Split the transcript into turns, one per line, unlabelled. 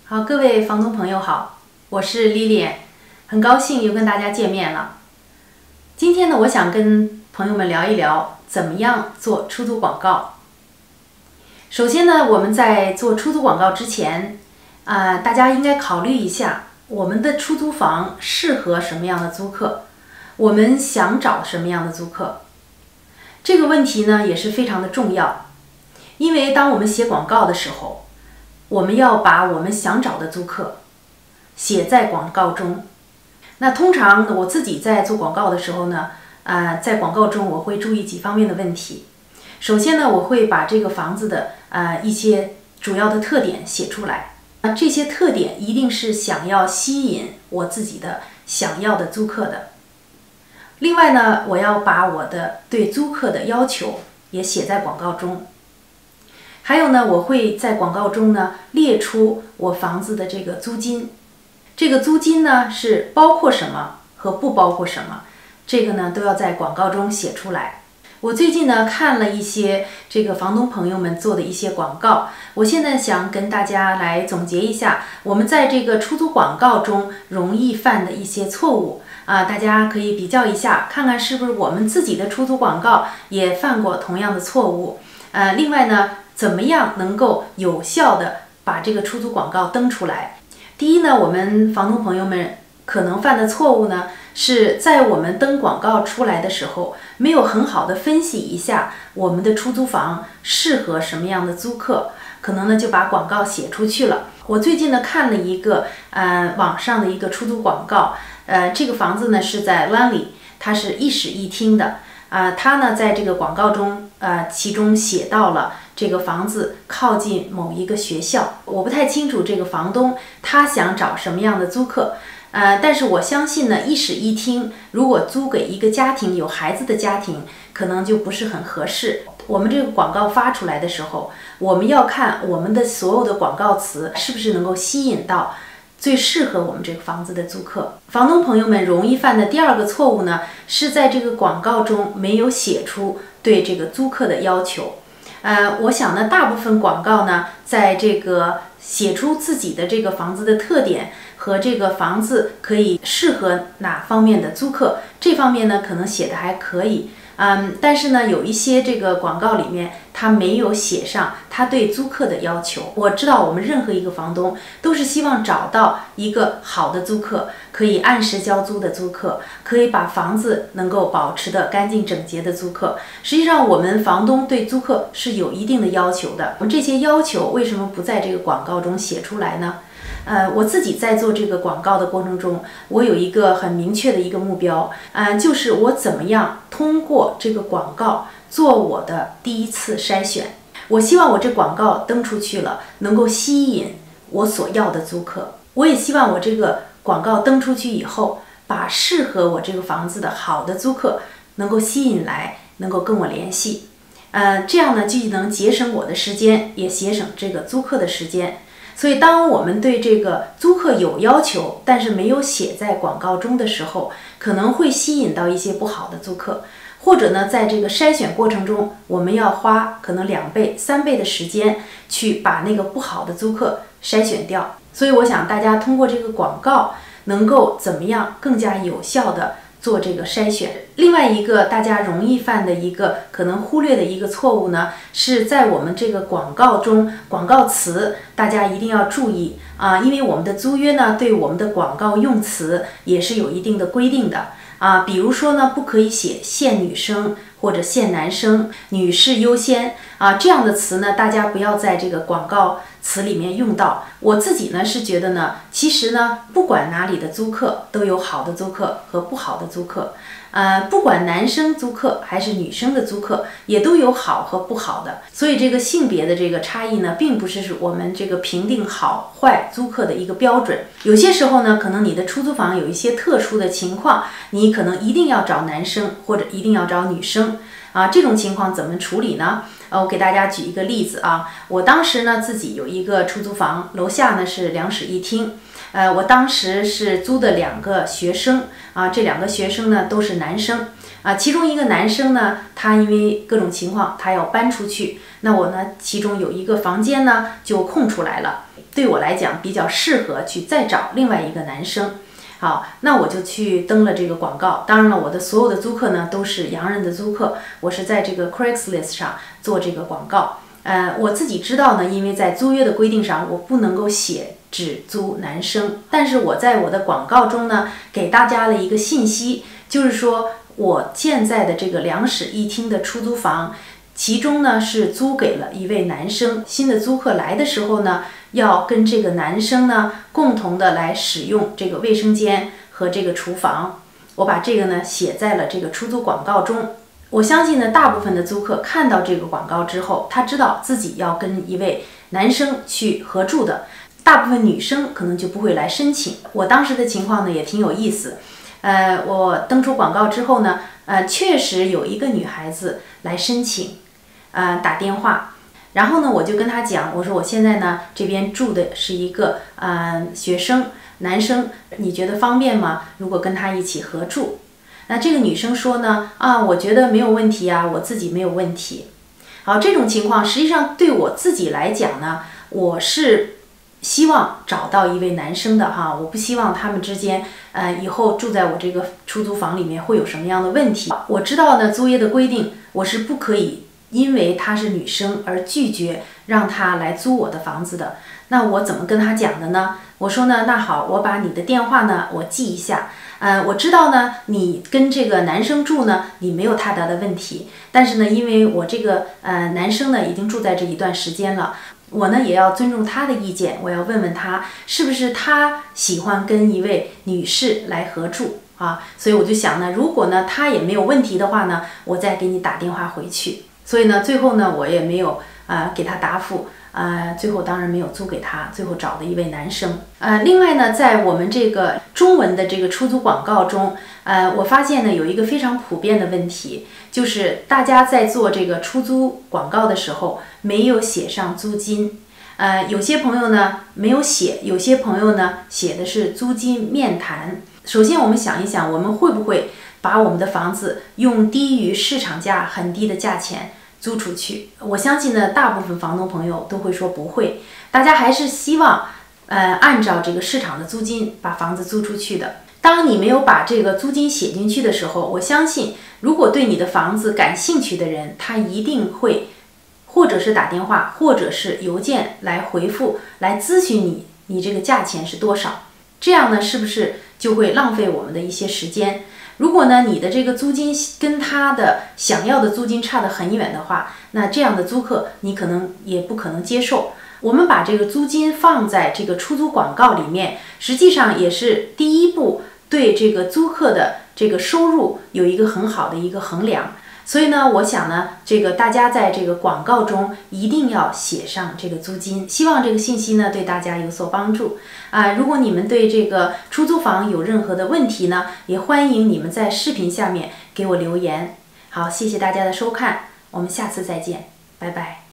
好，各位房东朋友好，我是 Lilian， 很高兴又跟大家见面了。今天呢，我想跟朋友们聊一聊怎么样做出租广告。首先呢，我们在做出租广告之前，大家应该考虑一下我们的出租房适合什么样的租客，我们想找什么样的租客。这个问题呢也是非常的重要，因为当我们写广告的时候，我们要把我们想找的租客写在广告中。那通常我自己在做广告的时候呢，在广告中我会注意几方面的问题。首先呢，我会把这个房子的一些主要的特点写出来。这些特点一定是想要吸引我自己的想要的租客的。另外呢，我要把我的对租客的要求也写在广告中。还有呢，我会在广告中呢列出我房子的这个租金，这个租金呢是包括什么和不包括什么，这个呢都要在广告中写出来。我最近呢看了一些这个房东朋友们做的一些广告，我现在想跟大家来总结一下我们在这个出租广告中容易犯的一些错误大家可以比较一下，看看是不是我们自己的出租广告也犯过同样的错误。另外呢，怎么样能够有效的把这个出租广告登出来？第一呢，我们房东朋友们可能犯的错误呢，是在我们登广告出来的时候，没有很好的分析一下我们的出租房适合什么样的租客，可能呢就把广告写出去了。我最近呢看了一个网上的一个出租广告，这个房子呢是在湾里，它是一室一厅的。他呢在这个广告中其中写到了这个房子靠近某一个学校。我不太清楚这个房东他想找什么样的租客，但是我相信呢，一室一厅如果租给一个家庭有孩子的家庭，可能就不是很合适。我们这个广告发出来的时候，我们要看我们的所有的广告词是不是能够吸引到最适合我们这个房子的租客。房东朋友们容易犯的第二个错误呢，是在这个广告中没有写出对这个租客的要求。我想呢，大部分广告呢，在这个写出自己的这个房子的特点和这个房子可以适合哪方面的租客，这方面呢可能写的还可以。但是呢，有一些这个广告里面他没有写上他对租客的要求。我知道我们任何一个房东都是希望找到一个好的租客，可以按时交租的租客，可以把房子能够保持的干净整洁的租客。实际上我们房东对租客是有一定的要求的，我们这些要求为什么不在这个广告中写出来呢？我自己在做这个广告的过程中，我有一个很明确的一个目标，就是我怎么样通过这个广告做我的第一次筛选。我希望我这广告登出去了，能够吸引我所要的租客。我也希望我这个广告登出去以后，把适合我这个房子的好的租客能够吸引来，能够跟我联系。这样呢，既能节省我的时间，也节省这个租客的时间。所以当我们对这个租客有要求，但是没有写在广告中的时候，可能会吸引到一些不好的租客，或者呢，在这个筛选过程中，我们要花可能2倍、3倍的时间去把那个不好的租客筛选掉。所以我想大家通过这个广告能够怎么样更加有效的做这个筛选。另外一个大家容易犯的一个可能忽略的一个错误呢，是在我们这个广告中，广告词大家一定要注意因为我们的租约呢对我们的广告用词也是有一定的规定的比如说呢，不可以写限女生或者限男生，女士优先这样的词呢，大家不要在这个广告词里面用到。我自己呢是觉得呢，其实呢，不管哪里的租客都有好的租客和不好的租客，不管男生租客还是女生的租客，也都有好和不好的。所以这个性别的这个差异呢，并不是我们这个评定好坏租客的一个标准。有些时候呢，可能你的出租房有一些特殊的情况，你可能一定要找男生或者一定要找女生这种情况怎么处理呢？我给大家举一个例子我当时呢自己有一个出租房，楼下呢是2室1厅，我当时是租的2个学生这2个学生呢都是男生其中一个男生呢，他因为各种情况，他要搬出去，那我呢，其中有一个房间呢就空出来了，对我来讲比较适合去再找另外一个男生。好，那我就去登了这个广告。当然了，我的所有的租客呢都是洋人的租客，我是在这个 Craigslist 上做这个广告。我自己知道呢，因为在租约的规定上，我不能够写只租男生，但是我在我的广告中呢，给大家了一个信息，就是说我现在的这个2室1厅的出租房，其中呢是租给了一位男生，新的租客来的时候呢，要跟这个男生呢共同的来使用这个卫生间和这个厨房。我把这个呢写在了这个出租广告中。我相信呢，大部分的租客看到这个广告之后，他知道自己要跟一位男生去合住的，大部分女生可能就不会来申请。我当时的情况呢也挺有意思，我登出广告之后呢，确实有一个女孩子来申请，打电话，然后呢我就跟她讲，我说我现在呢这边住的是一个学生男生，你觉得方便吗？如果跟他一起合住？那这个女生说呢，我觉得没有问题啊，我自己没有问题。好，这种情况实际上对我自己来讲呢，我是希望找到一位男生的哈，我不希望他们之间以后住在我这个出租房里面会有什么样的问题。我知道呢，租约的规定我是不可以因为她是女生而拒绝让她来租我的房子的。那我怎么跟她讲的呢？我说呢，那好，我把你的电话呢我记一下。我知道呢，你跟这个男生住呢，你没有太大的问题。但是呢，因为我这个男生呢已经住在这一段时间了，我呢也要尊重他的意见，我要问问他是不是他喜欢跟一位女士来合住啊。所以我就想呢，如果呢他也没有问题的话呢，我再给你打电话回去。所以呢，最后呢我也没有给他答复。最后当然没有租给他，最后找的一位男生。另外呢，在我们这个中文的这个出租广告中，我发现呢有一个非常普遍的问题，就是大家在做这个出租广告的时候没有写上租金。有些朋友呢没有写，有些朋友呢写的是租金面谈。首先我们想一想，我们会不会把我们的房子用低于市场价很低的价钱租出去？我相信呢，大部分房东朋友都会说不会，大家还是希望按照这个市场的租金把房子租出去的。当你没有把这个租金写进去的时候，我相信如果对你的房子感兴趣的人，他一定会或者是打电话，或者是邮件来回复，来咨询你这个价钱是多少。这样呢，是不是就会浪费我们的一些时间？如果呢，你的这个租金跟他的想要的租金差得很远的话，那这样的租客你可能也不可能接受。我们把这个租金放在这个出租广告里面，实际上也是第一步对这个租客的这个收入有一个很好的一个衡量。所以呢，我想呢，这个大家在这个广告中一定要写上这个租金。希望这个信息呢对大家有所帮助。如果你们对这个出租房有任何的问题呢，也欢迎你们在视频下面给我留言。好，谢谢大家的收看，我们下次再见，拜拜。